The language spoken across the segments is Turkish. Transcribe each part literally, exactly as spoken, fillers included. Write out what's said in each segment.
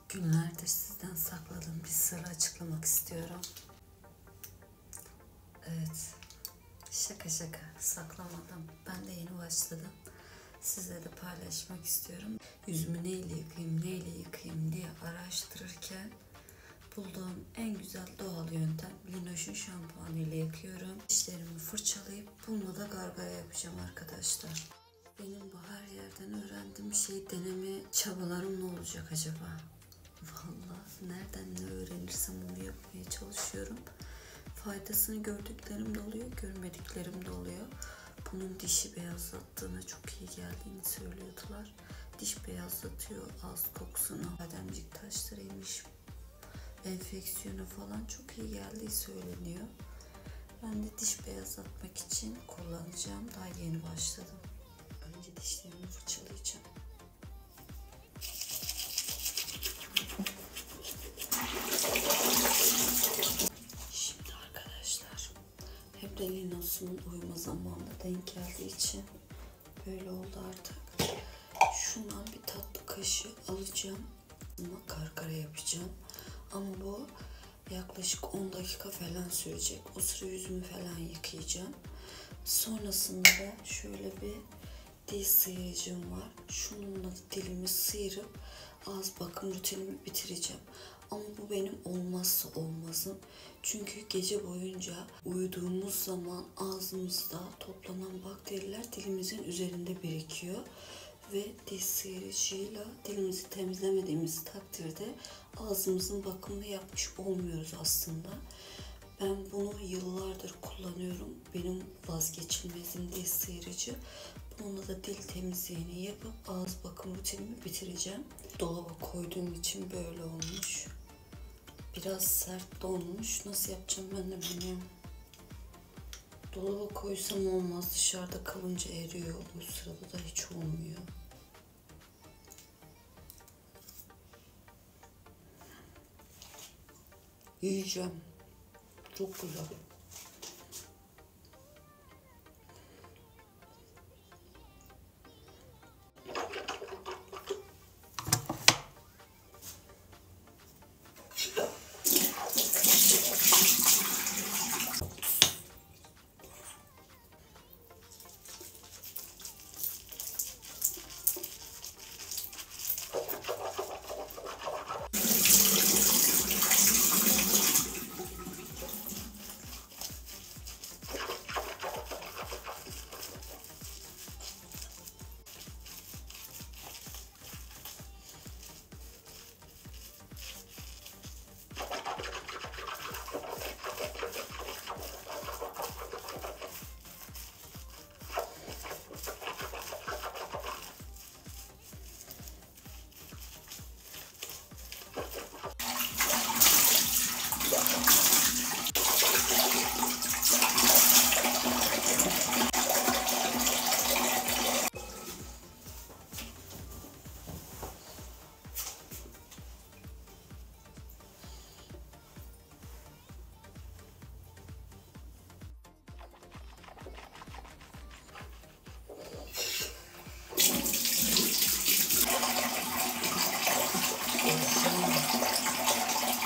Günlerdir sizden sakladığım bir sırrı açıklamak istiyorum. Evet, şaka şaka saklamadım. Ben de yeni başladım. Sizle de paylaşmak istiyorum. Yüzümü neyle yıkayayım, neyle yıkayayım diye araştırırken bulduğum en güzel doğal yöntem Linoş'un şampuanı ile yıkıyorum. Dişlerimi fırçalayıp bununla da gargara yapacağım arkadaşlar. Benim bu her yerden öğrendiğim şey deneme çabalarım ne olacak acaba? Vallahi nereden ne öğrenirsem onu yapmaya çalışıyorum. Faydasını gördüklerim de oluyor, görmediklerim de oluyor. Bunun dişi beyazlattığına çok iyi geldiğini söylüyordular. Diş beyazlatıyor, ağız kokusunu, bademcik taşlarıymış, enfeksiyonu falan çok iyi geldiği söyleniyor. Ben de diş beyazlatmak için kullanacağım. Daha yeni başladım. Önce dişlerimi fırçalayacağım. Şimdi arkadaşlar, hem de Linoş'un uyuma zamanına denk geldiği için böyle oldu artık. Şundan bir tatlı kaşığı alacağım. Ama gargara yapacağım. Ama bu yaklaşık on dakika falan sürecek. O sıra yüzümü falan yıkayacağım. Sonrasında da şöyle bir dil sıyırıcım var. Şununla da dilimi sıyırıp ağız bakım rutinimi bitireceğim. Ama bu benim olmazsa olmazım. Çünkü gece boyunca uyuduğumuz zaman ağzımızda toplanan bakteriler dilimizin üzerinde birikiyor. Ve diş sıyırıcıyla dilimizi temizlemediğimiz takdirde ağzımızın bakımını yapmış olmuyoruz aslında. Ben bunu yıllardır kullanıyorum. Benim vazgeçilmezim diş sıyırıcı. Bununla da dil temizliğini yapıp ağız bakım rutinimi bitireceğim. Dolaba koyduğum için böyle olmuş. Biraz sert donmuş. Nasıl yapacağım ben de bilmiyorum. Dolaba koysam olmaz. Dışarıda kalınca eriyor. Bu sırada da hiç olmuyor. Yiyeceğim. Çok güzel.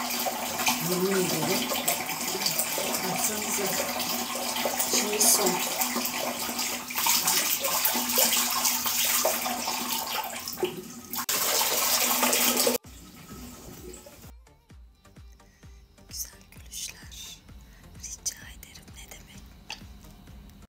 Yemin ederim. Baksanıza. Şimdi son.